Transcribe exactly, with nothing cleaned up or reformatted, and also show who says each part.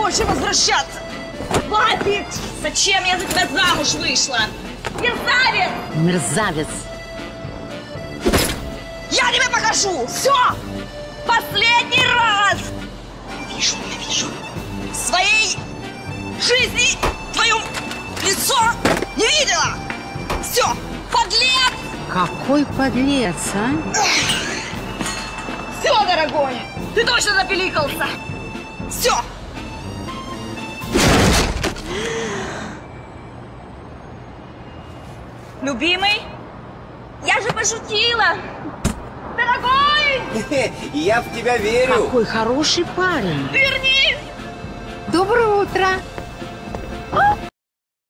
Speaker 1: больше возвращаться. Хватит! Зачем я за тебя замуж вышла? Мерзавец!
Speaker 2: Мерзавец!
Speaker 1: Я тебе покажу! Все! Последний раз! Вижу, я вижу. В своей жизни твое лицо не видела! Все! Подлец!
Speaker 2: Какой подлец, а?
Speaker 1: Все, дорогой! Ты точно запеликался! Все! Любимый, я же пошутила! Дорогой!
Speaker 3: Я в тебя верю!
Speaker 2: Какой хороший парень!
Speaker 1: Верни!
Speaker 2: Доброе утро!